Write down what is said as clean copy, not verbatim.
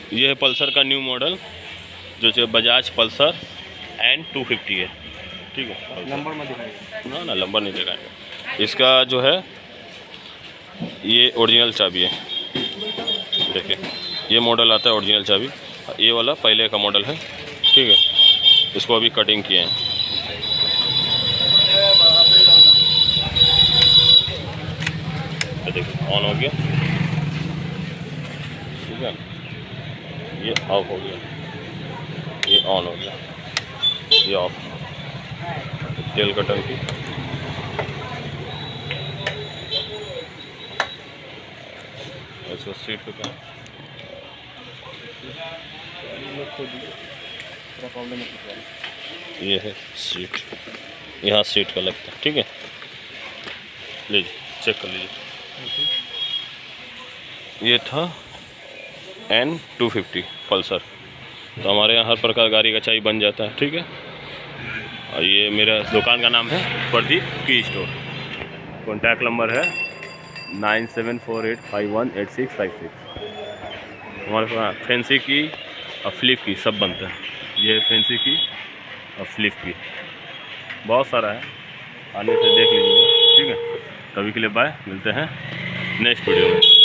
ये है पल्सर का न्यू मॉडल जो बजाज पल्सर N250 है। ठीक है, नंबर में दिखाएगा ना नंबर नहीं दिखाएंगे। इसका जो है ये ओरिजिनल चाबी है, देखिए ये मॉडल आता है ओरिजिनल चाबी। ये वाला पहले का मॉडल है। ठीक है, इसको अभी कटिंग किए हैं। देखिए ऑन हो गया। ठीक है, ये ऑफ हो गया, ये ऑन हो गया, ये ऑफ। तेल का टंकी, इसको सीट पे क्या ये है सीट, यहाँ सीट का लगता है। ठीक है, लीजिए चेक कर लीजिए। ये था N250 पल्सर। तो हमारे यहाँ हर प्रकार गाड़ी का चाबी बन जाता है। ठीक है, और ये मेरा दुकान का नाम है प्रदीप की स्टोर। कॉन्टैक्ट नंबर है 9748518656। हमारे पास फैंसी की और फ्लिप की सब बनता है। ये फैंसी की और फ्लिप की बहुत सारा है, आने से देख लीजिए। ठीक है, तभी के लिए बाय, मिलते हैं नेक्स्ट वीडियो में।